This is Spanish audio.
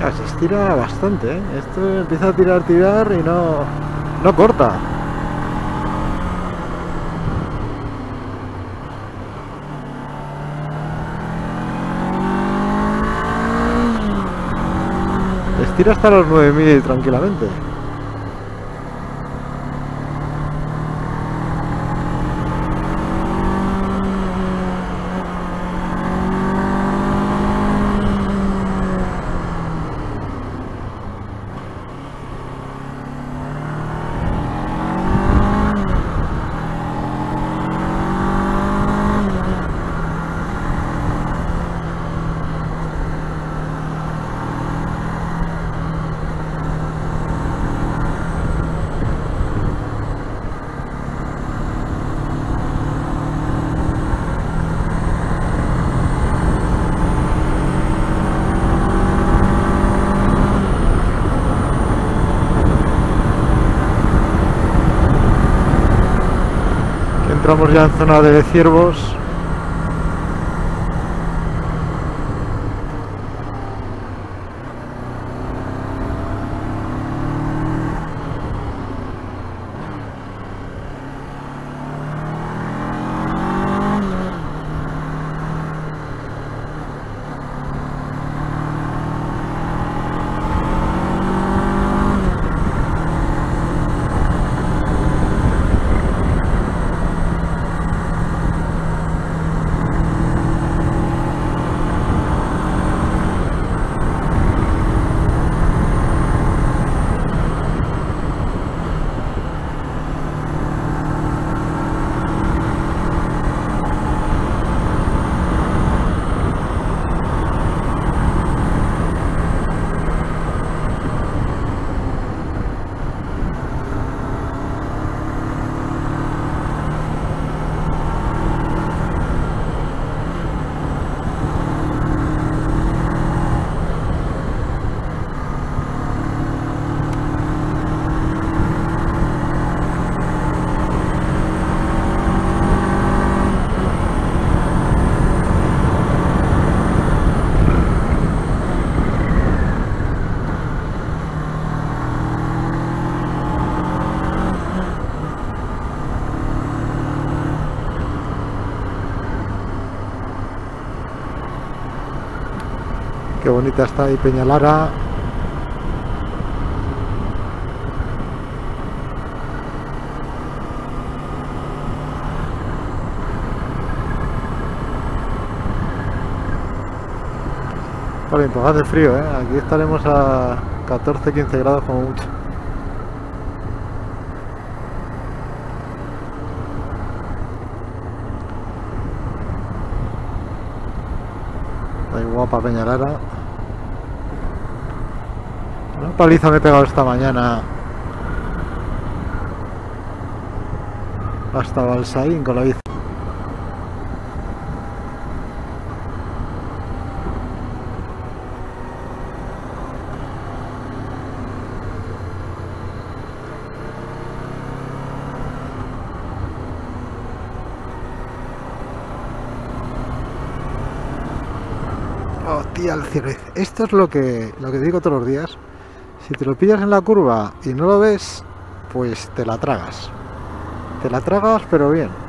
Ostras, se estira bastante, ¿eh? Esto empieza a tirar y no corta. Estira hasta los 9000 tranquilamente. Entramos ya en zona de ciervos. Qué bonita está ahí Peñalara. Vale, pues hace frío, ¿eh? Aquí estaremos a 14-15 grados como mucho. Está ahí guapa Peñalara. Una paliza me he pegado esta mañana hasta Balsaín con la bici. Oh, tía, el cielo. Esto es lo que digo todos los días. Si te lo pillas en la curva y no lo ves, pues te la tragas. Te la tragas, pero bien.